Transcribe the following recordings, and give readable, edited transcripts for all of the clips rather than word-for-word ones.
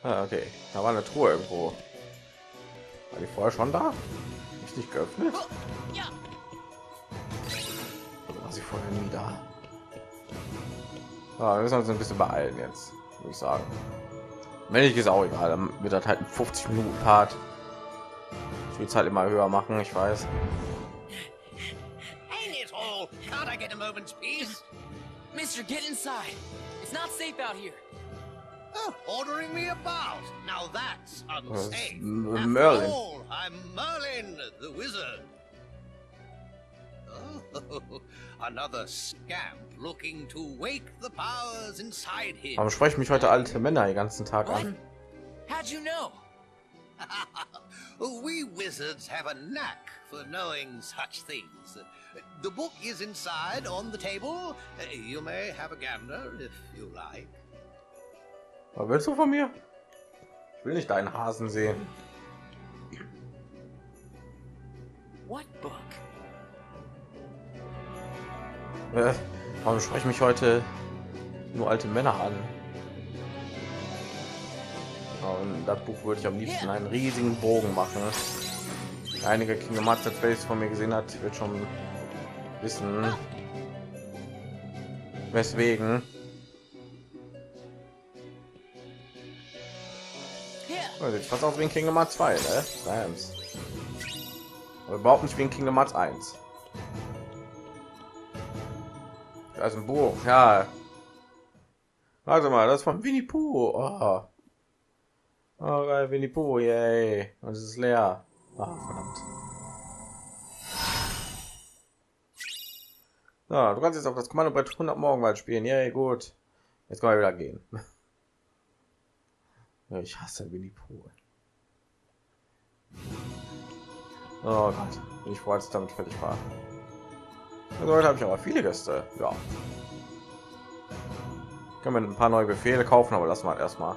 Ah, okay, da war eine Truhe irgendwo. War die vorher schon da? Ist nicht geöffnet? Also war sie vorher nie da? Ah, wir müssen uns ein bisschen beeilen jetzt, würde ich sagen. Wenn ich ist auch egal, dann wird das halt ein 50 Minuten Part. Ich will es halt immer höher machen, ich weiß. Ain't it all? Can't I get a moment's peace? Mister, get inside. It's not safe out here. Oh, ordering me about. Now that's unsafe. Merlin. After all, I'm Merlin, the wizard. Oh, another scamp looking to wake the powers inside him. Warum sprechen mich heute alte Männer den ganzen Tag What? an? How'd you know? We wizards have a knack for knowing such things. The book is inside on the table. You may have a gander if you like. Was willst du von mir? Ich will nicht deinen Hasen sehen. What book? Warum spreche ich mich heute nur alte Männer an? Und das Buch würde ich am liebsten einen riesigen Bogen machen. Einige Kingdom Hearts Let's Plays von mir gesehen hat, wird schon wissen, weswegen. Oh, sieht fast aus wie ein Kingdom Hearts 2, ne? Rams. Aber überhaupt nicht wie ein Kingdom Hearts 1. Also ein Buch, ja. Warte mal, das ist von Winnie Pooh. Oh, oh geil, Winnie Pooh, yay. Und es ist leer. Ah, verdammt. Ja, du kannst jetzt auf das Kommandobrett 100 Morgenwald spielen. Yay, gut. Jetzt können wir wieder gehen. Ja, ich hasse Winnie Pooh. Oh Gott, ich freue mich, damit fertig war. Also heute habe ich aber viele Gäste. Ja. Können wir ein paar neue Befehle kaufen, aber lassen wir erstmal.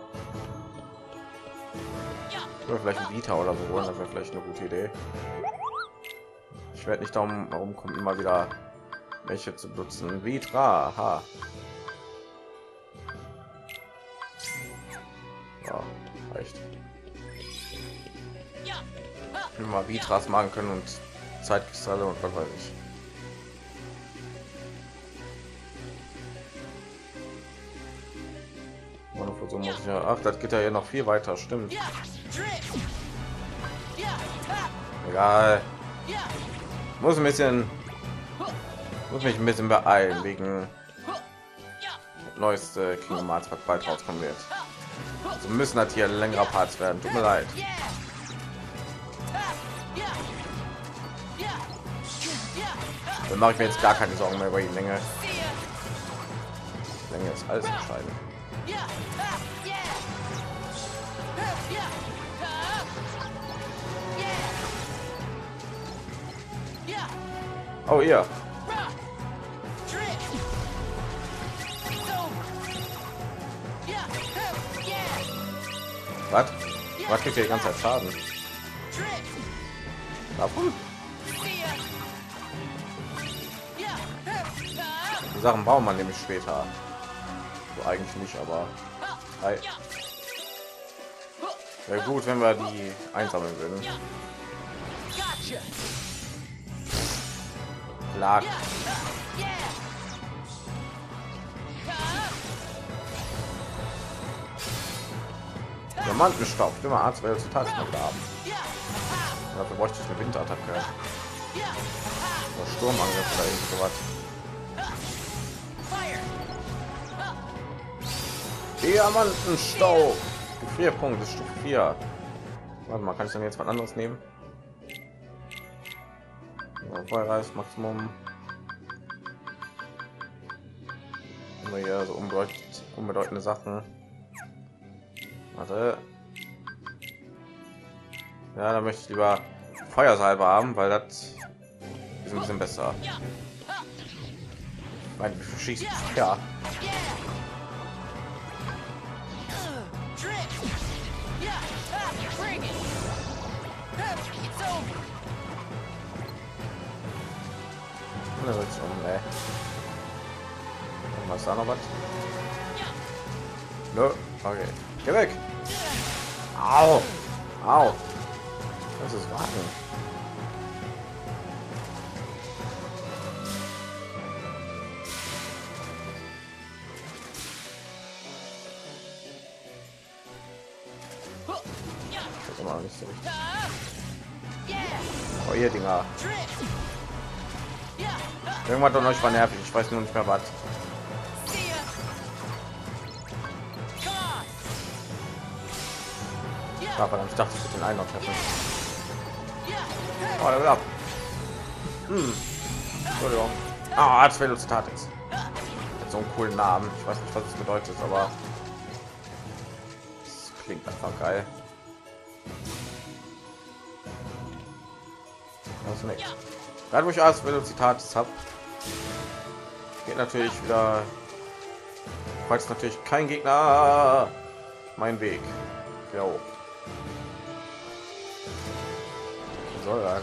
Oder vielleicht ein Vita oder so, das wäre vielleicht eine gute Idee. Ich werde nicht darum, warum kommt immer wieder welche zu benutzen. Vitra, ha. Ja, reicht. Wenn wir mal Vitras machen können und Zeitkristalle und was weiß ich. So muss ich ja. Ach, das geht ja hier noch viel weiter, stimmt. Egal. Muss mich ein bisschen beeilen wegen neueste Kingdom Hearts, was bald rauskommen wird. Also müssen halt hier längerer Parts werden. Tut mir leid. Dann mache ich mir jetzt gar keine Sorgen mehr über die Länge. Länge ist alles entscheidend. Oh ja. Was kriegt ihr die ganze Zeit Schaden? Davon? Die Sachen bauen man nämlich später. So eigentlich nicht, aber wäre gut, wenn wir die einsammeln würden. Klar. Diamantenstaub, immer Arzt wäre zu Tagesmann haben. Dafür bräuchte ich eine Winterattacke. Oder Sturmangriff oder irgend sowas. Diamantenstaub. Gefrierpunkt ist Stufe 4. Warte mal, kann ich dann jetzt was anderes nehmen? Feuerreis Maximum. Immer hier so unbedeutende Sachen. Warte. Ja, da möchte ich lieber Feuersalbe haben, weil das ist ein bisschen besser. Mein schießt ja. Was da noch was? Nö, okay. Geh weg. Au! Au! Das ist warten. Das ist immer noch nicht so richtig. Oh, ihr Dinger. Irgendwann von euch war nervig. Ich weiß nur nicht mehr was. Ah, verdammt, ich dachte, ich würde den einen noch treffen. Oh, der will ab. Entschuldigung. Ah, das Velocitatis. Hat so einen coolen Namen. Ich weiß nicht, was es bedeutet, aber es klingt einfach geil. Das ist nicht. Gerade wo ich alles Velocitatis habe, geht natürlich wieder. Falls natürlich kein Gegner mein Weg. Jo. Soll rein.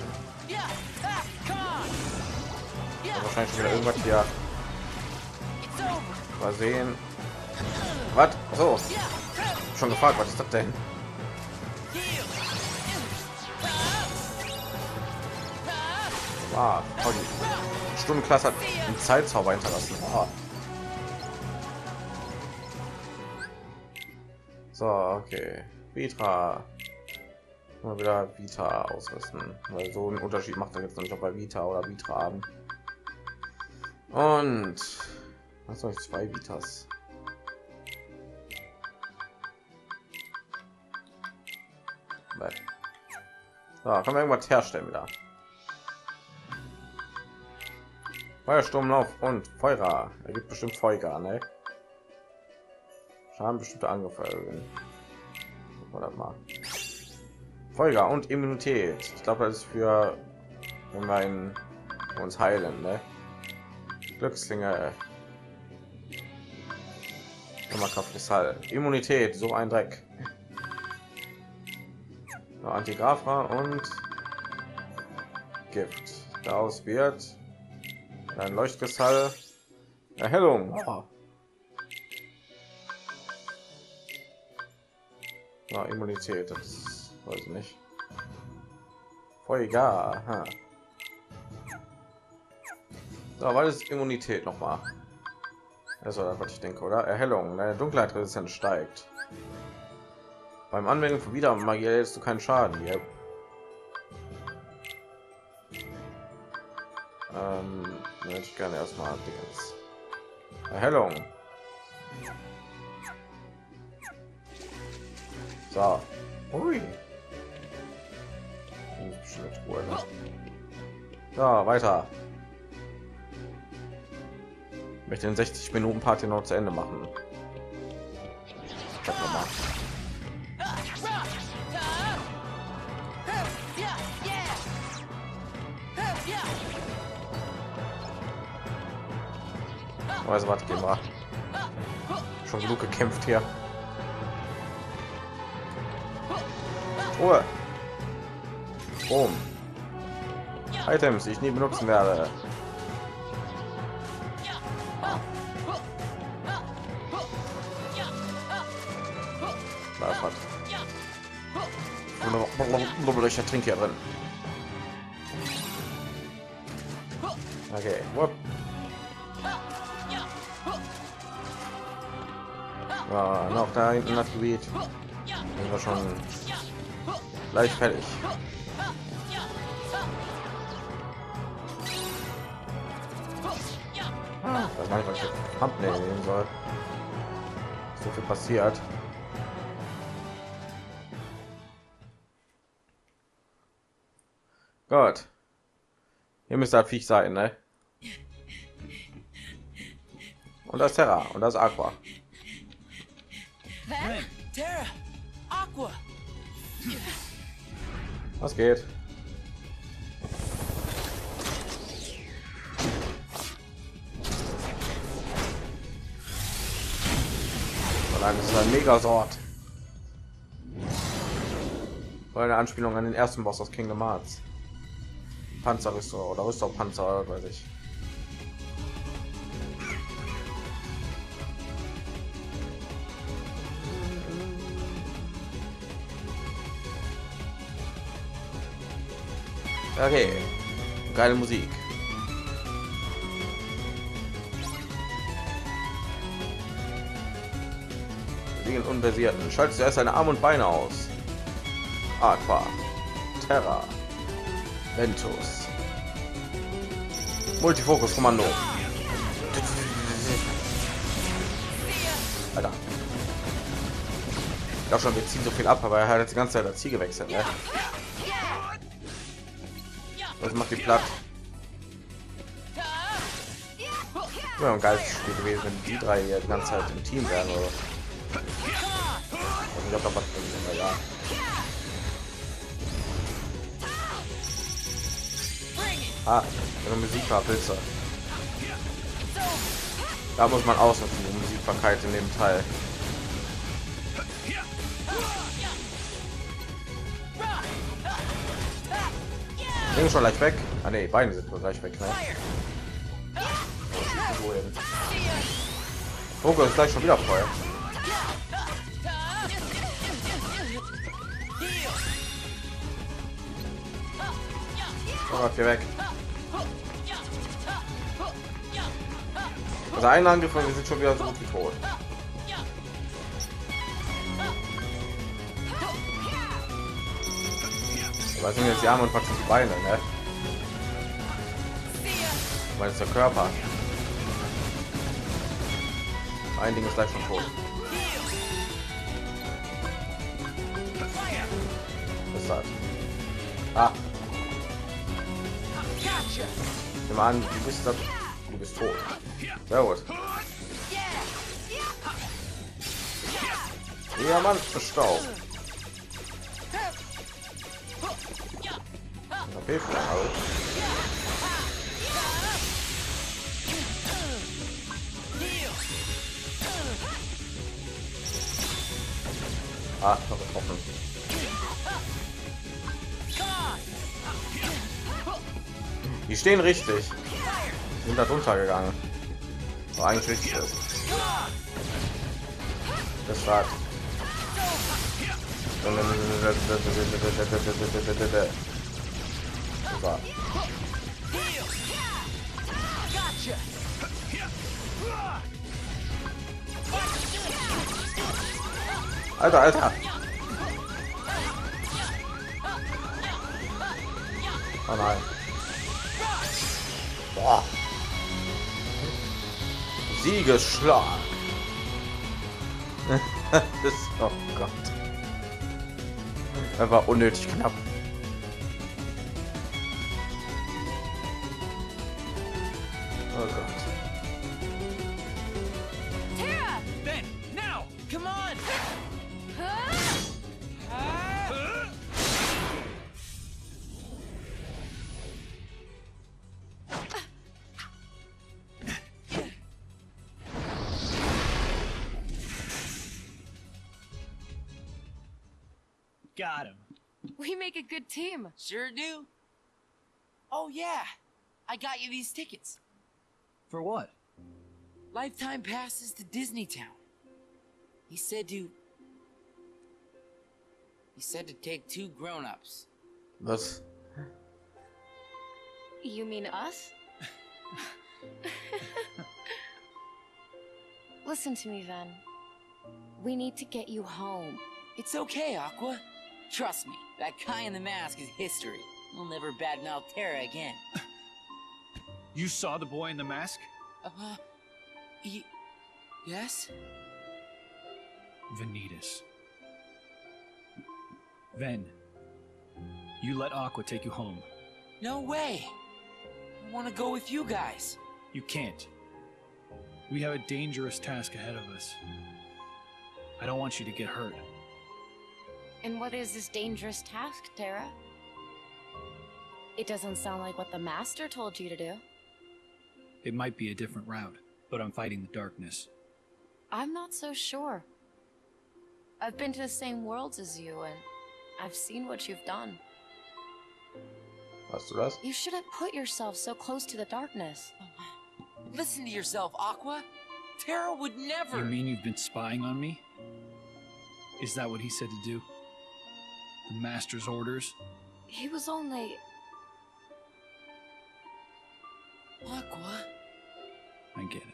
Wahrscheinlich schon wieder irgendwas hier mal sehen. Was? So. Schon gefragt, was ist das denn? Wow, die Stundenklasse hat einen Zeitzauber hinterlassen. Wow. So, okay. Vitra. Mal wieder Vita ausrüsten, weil so einen Unterschied macht er jetzt noch nicht, ob bei Vita oder Vitra haben. Und was soll ich, 2 Vitas? So, kann man irgendwas herstellen wieder. Feuersturmlauf und Feuer. Er gibt bestimmt Feuer, ne? Schaden bestimmte Angriffe. Oder mal. Feuer und Immunität. Ich glaube, das ist für wenn wir uns heilen, ne? Glückslinge. Kristall. Immunität, so ein Dreck. Antigrafra und Gift. Daraus wird ein Leuchtkristall. Erhellung. Oh. Na, Immunität, das weiß ich nicht. Feuer. Aha. So, was ist Immunität noch mal? Also, was ich denke, oder? Erhellung. Deine Dunkelheitsresistenz steigt. Beim Anwenden von Wiedermagie hältst du keinen Schaden. Yep. Würde ich gerne erstmal Dingens. Erhellung. So. Ui. Ruhe, ne? So, weiter. Ich möchte den 60 Minuten Party noch zu Ende machen. Schauen wir mal. Also was gehen wir. Schon genug gekämpft hier. Ruhe. Boom. Items, die ich nie benutzen werde. Da hat ich trinke hier drin. Okay. Whoop. Ja, noch da hinten das Gebiet. Sind wir schon gleich fertig. Das weiß ich, was ich Thumbnail nehmen soll. So viel passiert. Gott. Hier müsste das Viech sein, ne? Und das Terra und das Aqua. Terra, Aqua. Was geht? Das ist ein Megasort. War eine Anspielung an den ersten Boss aus Kingdom Hearts. Panzerrüster oder Rüsterpanzer, weiß ich. Okay, geile Musik. Liegen Unversierten. Schaltet zuerst seine Arme und Beine aus. Aqua, Terra, Ventus. Multifokus-Kommando. Alter. Ich glaube schon, wir ziehen so viel ab, aber er hat jetzt die ganze Zeit das Ziel gewechselt. Ne? Das macht die platt. Ja, ein geiles Spiel gewesen, wenn die drei hier die ganze Zeit im Team wären. Oder? Ich glaube, da was drin, ja. Ah, eine Musik war Pilze. Da muss man ausnutzen, die Musikbarkeit in dem Teil. Bin schon leicht weg. Ah ne, Beine sind nur gleich weg. Ne? Fokus ist gleich schon wieder voll. Oh, hier weg. Also ein Angriff und wir sind schon wieder so gut wie tot. Aber sind jetzt die Arme und praktisch die Beine, ne? Weil es der Körper. Ein Ding ist gleich schon tot. Was ist das? Ah. Nimm an, du bist tot. Sehr gut. Ja, Mann, verstaubt. Okay, ah, noch getroffen. Die stehen richtig. Die sind da drunter gegangen. Aber eigentlich richtig ist. Das war. Super. Alter, Alter. Oh nein. Boah. Siegesschlag. Das ist, oh Gott. Er war unnötig knapp. Oh Gott. Terra! Ben, now! Come on! Got him. We make a good team. Sure do. Oh yeah, I got you these tickets. For what? Lifetime passes to Disney Town. He said to take 2 grown-ups. Was? You mean us? Listen to me, Ven. We need to get you home. It's okay, Aqua. Trust me, that guy in the mask is history. We'll never badmouth Terra again. You saw the boy in the mask? Yes? Vanitas. Ven, you let Aqua take you home. No way. I want to go with you guys. You can't. We have a dangerous task ahead of us. I don't want you to get hurt. And what is this dangerous task, Terra? It doesn't sound like what the Master told you to do. It might be a different route, but I'm fighting the darkness. I'm not so sure. I've been to the same worlds as you, and I've seen what you've done. Hast du das? You shouldn't put yourself so close to the darkness. Listen to yourself, Aqua. Terra would never. You mean you've been spying on me? Is that what he said to do? The Master's orders? He was only... Aqua? I get it.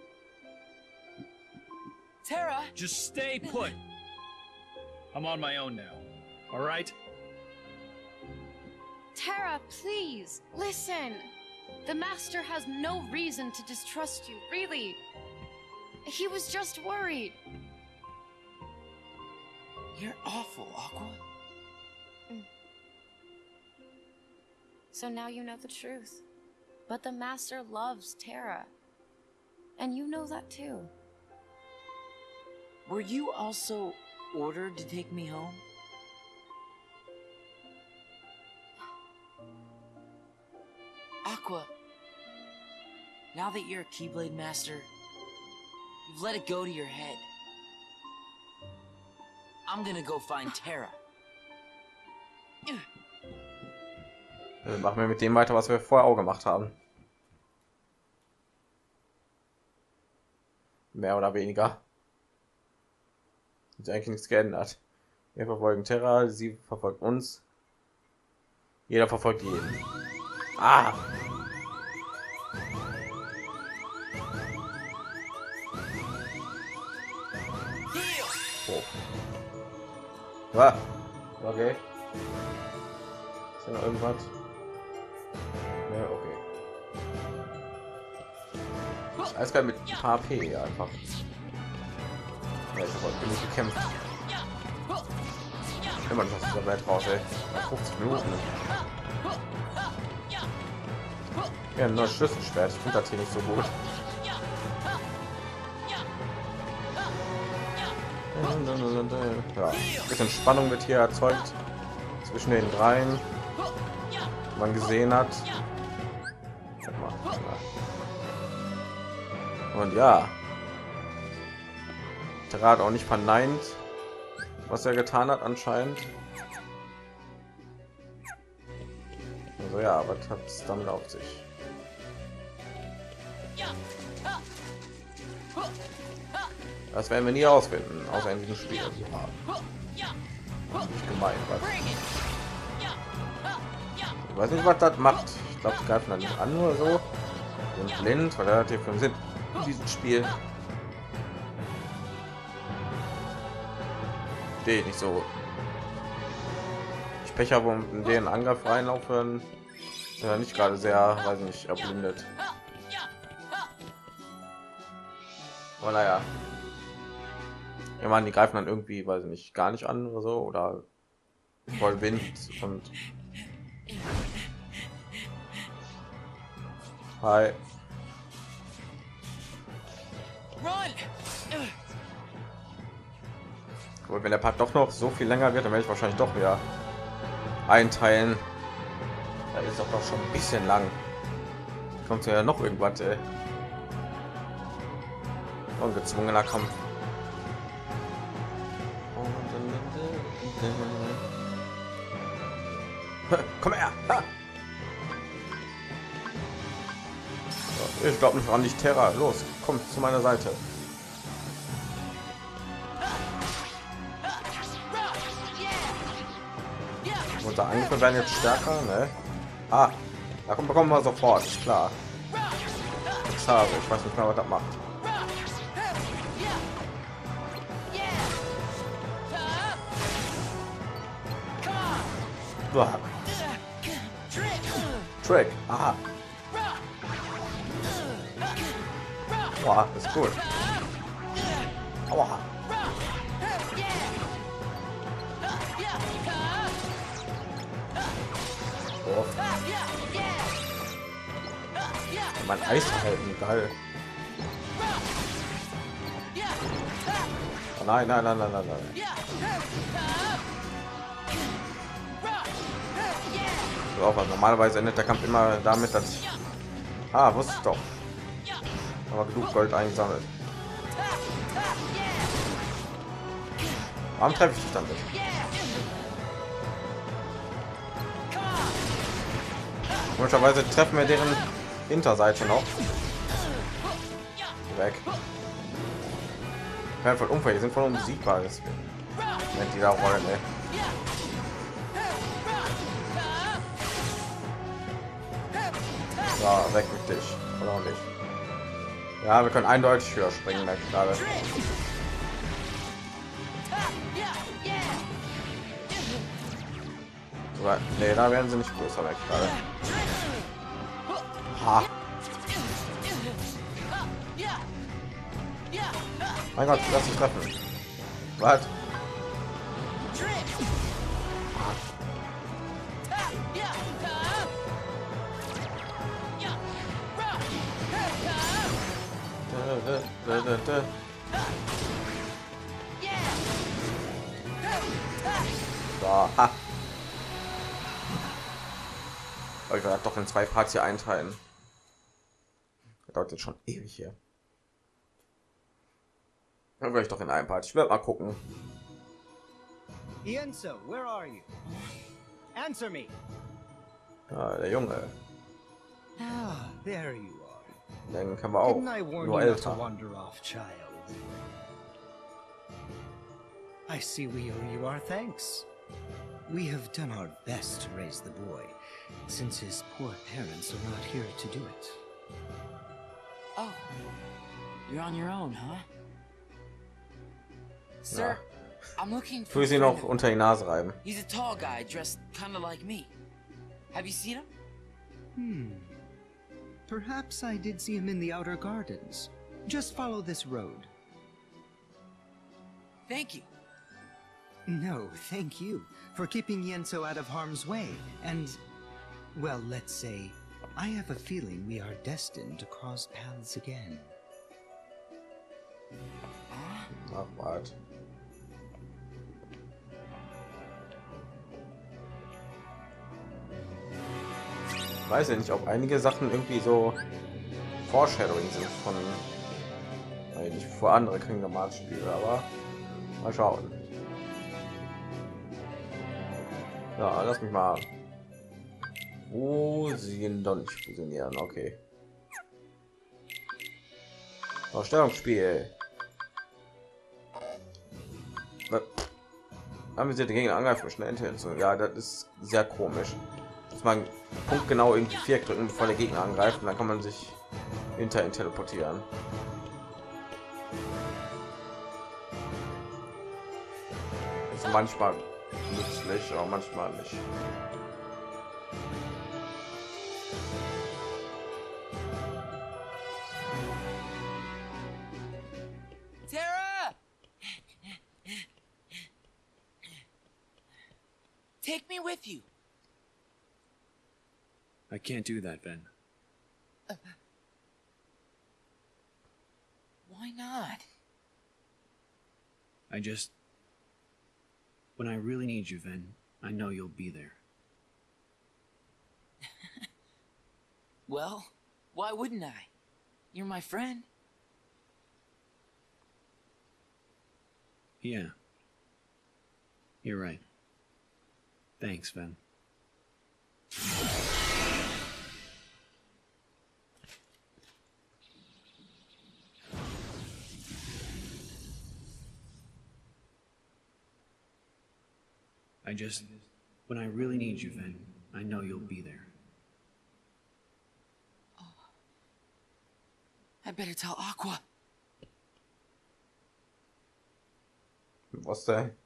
Terra? Just stay put. I'm on my own now. All right? Terra, please, listen. The Master has no reason to distrust you, really. He was just worried. You're awful, Aqua. So now you know the truth. But the Master loves Terra. And you know that too. Were you also ordered to take me home? Aqua, now that you're a Keyblade Master, you've let it go to your head. I'm gonna go find Terra. Machen wir mit dem weiter, was wir vorher auch gemacht haben. Mehr oder weniger. Hat eigentlich nichts geändert. Wir verfolgen Terra, sie verfolgt uns. Jeder verfolgt jeden. Ah! Oh. Ah. Okay. Ist da noch irgendwas? Ja, okay. Alles geil mit HP einfach. Ja, ich habe genug gekämpft. Immer noch dieser Welt raus, ey. 50 Minuten. Ja, ein neues Schlüsselschwert. Ich finde das hier nicht so gut. Ja, ein bisschen Spannung wird hier erzeugt zwischen den dreien, die man gesehen hat. Und ja, Terra hat auch nicht verneint, was er getan hat anscheinend. Also ja, was hat es damit auf sich? Das werden wir nie ausfinden, außer in diesem Spiel. Nicht gemein, was? Ich weiß nicht, was das macht. Ich glaube, sie greifen dann nicht an oder so. Sind blind, weil er hat hier für einen Sinn in diesem Spiel. Steht nicht so. Ich Pech habe und in den Angriff reinlaufen, sind ja nicht gerade sehr, weiß nicht, erblindet. Aber naja. Ja, man, die greifen dann irgendwie, weiß ich nicht, gar nicht an oder so, oder voll Wind und hi. Gut, wenn der Part doch noch so viel länger wird, dann werde ich wahrscheinlich doch wieder einteilen. Da ist doch schon ein bisschen lang. Kommt ja noch irgendwas, ey. Und gezwungener Kampf. Komm her! Ha! So, ich glaube nicht an dich, Terra. Los, komm zu meiner Seite. Unser Angriffe werden jetzt stärker, ne? Ah, da bekommen wir sofort, ist klar. Ich weiß nicht mehr, was das macht. Boah. Trick. Aha. Boah, ist gut. Aua. Oh. Mein Eis halten, geil. Oh nein, nein, nein, nein, nein, nein. So, aber normalerweise endet der Kampf immer damit, dass ich... wusste ich doch. Aber genug Gold eingesammelt. Warum treffe ich dich damit? Komischerweise treffen wir deren Hinterseite noch. Weg. Ja, voll unfair, die sind voll unbesiegbar. Wenn die da rollen, ey. So, weg mit dich. Oder auch nicht. Ja, wir können eindeutig höher springen, merke ich gerade. Aber, nee, da werden sie nicht größer, merke ich gerade. Ha. Mein Gott, lass mich treffen. Was? So, ha. Ich werde doch in 2 Parts hier einteilen. Das dauert jetzt schon ewig hier. Dann werde ich doch in einem Part. Ich werde mal gucken. Ienzo, where are you? Answer me. Ja, der Junge. Ah, there you are. Den können wir auch. Didn't I warn Nur you not to älter. wander off, child? I see we owe you our thanks. We have done our best to raise the boy, since his poor parents are not here to do it. Oh, you're on your own, huh? Sir, I'm looking for Für a sie friend noch of- unter die Nase reiben. He's a tall guy dressed kind of like me. Have you seen him? Perhaps I did see him in the outer gardens. Just follow this road. Thank you. No, thank you for keeping Yenso out of harm's way. And, well, let's say, I have a feeling we are destined to cross paths again. Ach, warte. Weiß ja nicht, ob einige Sachen irgendwie so Foreshadowing sind von nicht vor andere Kingdom Hearts Spiele, aber mal schauen. Ja, lass mich mal fusionieren, doch nicht fusionieren, okay. Stellungsspiel. Anvisierte Gegner angreifen, schnell Intention. Ja, das ist sehr komisch. Dass man Punkt genau irgendwie 4 drücken, bevor der Gegner angreift, und dann kann man sich hinter ihn teleportieren. Ist manchmal nützlich, aber manchmal nicht. Terra! Take me with you. I can't do that, Ben. Why not? I just... When I really need you, Ven, I know you'll be there. Well, why wouldn't I? You're my friend. Yeah. You're right. Thanks, Ven. I just... When I really need you, Ven, I know you'll be there. I better tell Aqua. Was denn?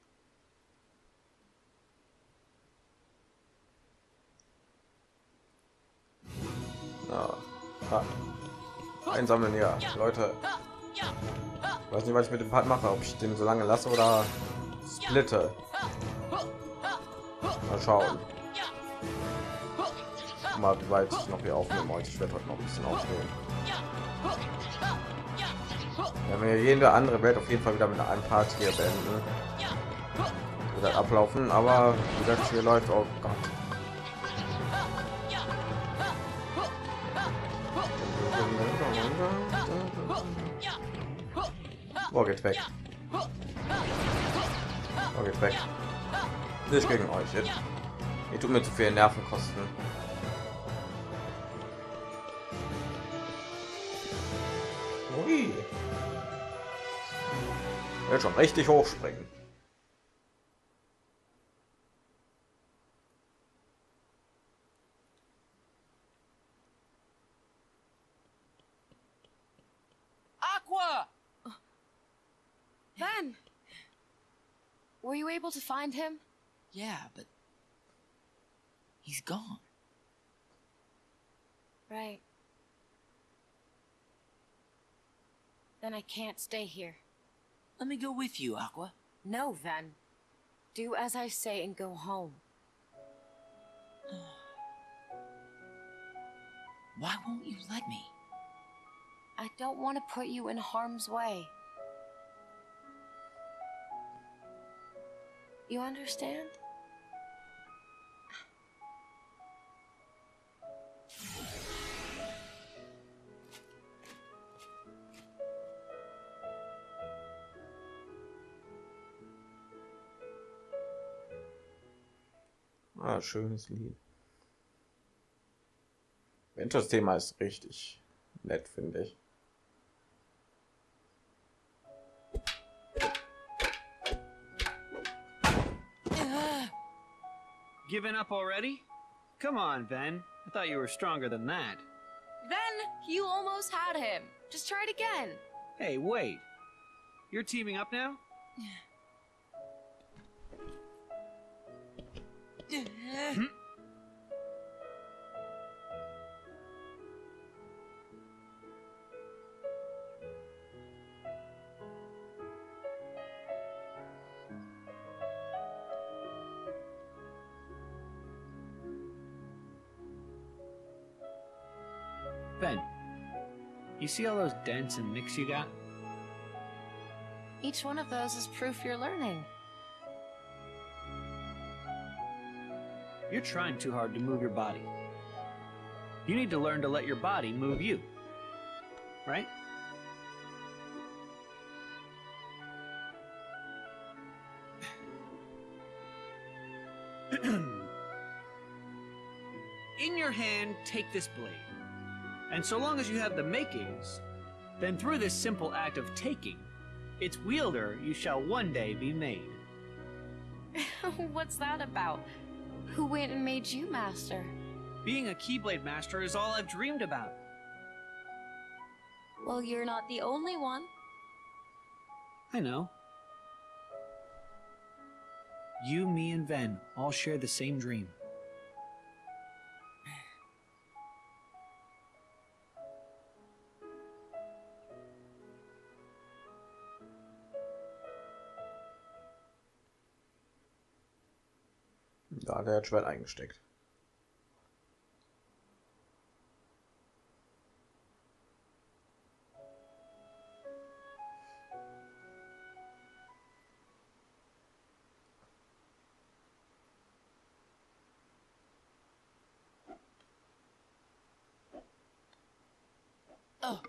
Ja. Einsammeln, ja, Leute. Ich weiß nicht, was ich mit dem Part mache, ob ich den so lange lasse oder splitte. Mal schauen. Mal, wie weit ich noch hier aufnehmen heute. Ich werde heute noch ein bisschen aufnehmen. Ja, wir jede andere Welt auf jeden Fall wieder mit einem Part hier beenden. Wieder ablaufen, aber wie gesagt, hier läuft, oh Gott. Oh, geht weg. Oh, geht weg. Nicht gegen euch jetzt. Ihr tut mir zu viel Nerven kosten. Ui. Ich will schon richtig hochspringen. Ben! Were you able to find him? Yeah, but he's gone. Right. Then I can't stay here. Let me go with you, Aqua. No, Ven. Do as I say and go home. Why won't you let me? I don't want to put you in harm's way. You understand? Ah, schönes Lied. Das Thema ist richtig nett, finde ich. Giving up already? Come on, Ven. I thought you were stronger than that. Ven, you almost had him. Just try it again. Hey, wait. You're teaming up now? Ben, you see all those dents and nicks you got? Each one of those is proof you're learning. You're trying too hard to move your body. You need to learn to let your body move you. Right? In your hand, take this blade. And so long as you have the makings, then through this simple act of taking, its wielder you shall one day be made. What's that about? Who went and made you master? Being a Keyblade Master is all I've dreamed about. Well, you're not the only one. I know. You, me, and Ven all share the same dream. Da hat er das Schwert eingesteckt. Oh.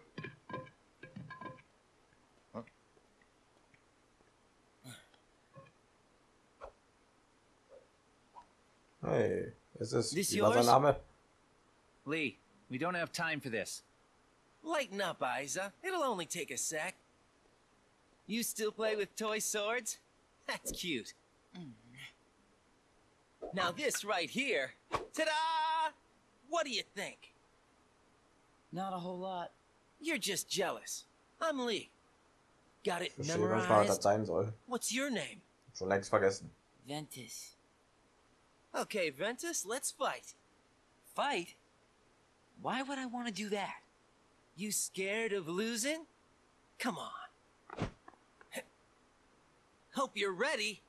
Hey, ist es This wie war sein yours? Name? Lee, we don't have time for this. Lighten up, Aiza. It'll only take a sec. You still play with toy swords? That's cute. Now this right here. Ta-da! What do you think? Not a whole lot. You're just jealous. I'm Lee. Got it Ich verstehe manchmal, was das memorized? sein soll. What's your name? Schon längst vergessen. Ventus. Okay, Ventus, let's fight. Fight? Why would I want to do that? You scared of losing? Come on. Hope you're ready.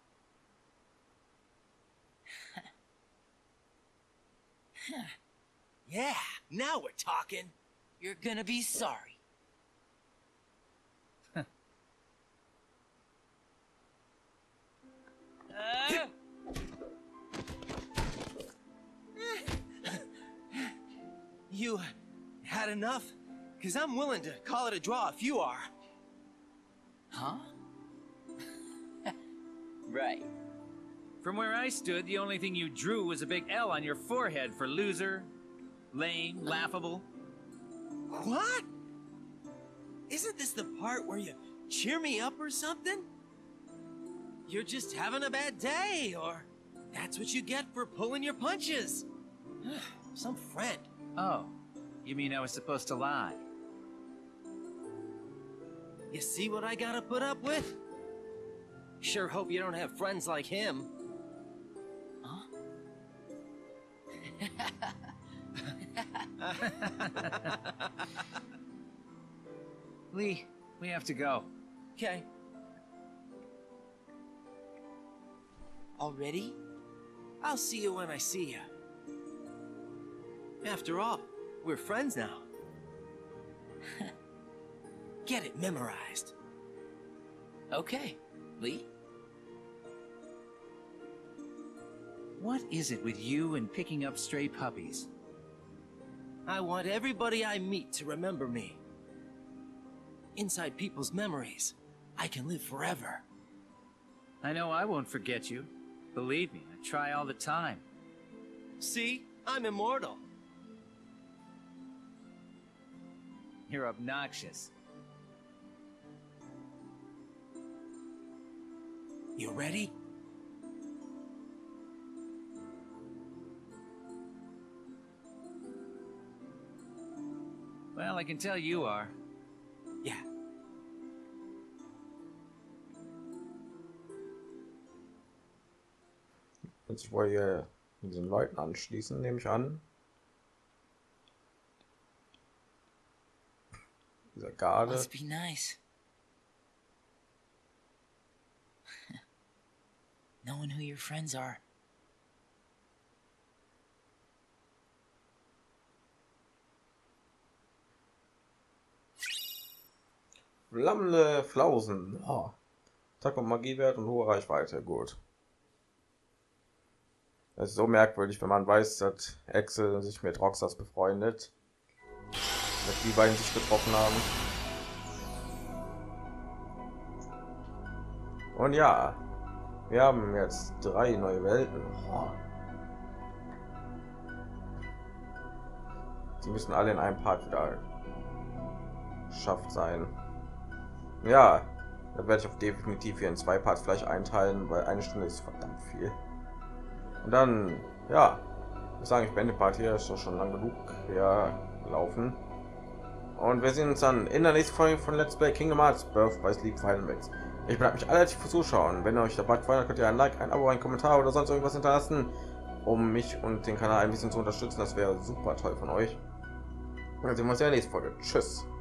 Yeah, now we're talking. You're gonna be sorry. You had enough? Because I'm willing to call it a draw if you are. Huh? Right. From where I stood, the only thing you drew was a big L on your forehead for loser, lame, laughable. What? Isn't this the part where you cheer me up or something? You're just having a bad day, or that's what you get for pulling your punches. Some friend. Oh, you mean I was supposed to lie? You see what I gotta put up with? Sure hope you don't have friends like him. Huh? Lee, we have to go. Okay. Already? I'll see you when I see you. After all, we're friends now. Get it memorized. Okay, Lee. What is it with you and picking up stray puppies? I want everybody I meet to remember me. Inside people's memories, I can live forever. I know I won't forget you. Believe me, I try all the time. See? I'm immortal. You're obnoxious. You ready? Well, I can tell you are. Ja. Jetzt wollen wir diesen Leuten anschließen, nehme ich an. Dieser Garde. Must be nice. Knowing who your friends are. Flammende Flausen. Oh. Attack und Magiewert und hohe Reichweite. Gut. Das ist so merkwürdig, wenn man weiß, dass Axel sich mit Roxas befreundet. Dass die beiden sich getroffen haben. Und ja, wir haben jetzt 3 neue Welten. Oh. Sie müssen alle in einem Part wieder geschafft sein. Ja, da werde ich auf definitiv hier in 2 Parts vielleicht einteilen, weil eine Stunde ist verdammt viel. Und dann, ja, ich sagen, ich beende Part hier, ist doch schon lang genug laufen. Und wir sehen uns dann in der nächsten Folge von Let's Play Kingdom Hearts Birth by Sleep Final Mix. Ich bedanke mich alle fürs Zuschauen. Wenn euch der Part gefallen hat, könnt ihr ein Like, ein Abo, ein Kommentar oder sonst irgendwas hinterlassen, um mich und den Kanal ein bisschen zu unterstützen. Das wäre super toll von euch. Und dann sehen wir uns in der nächsten Folge. Tschüss.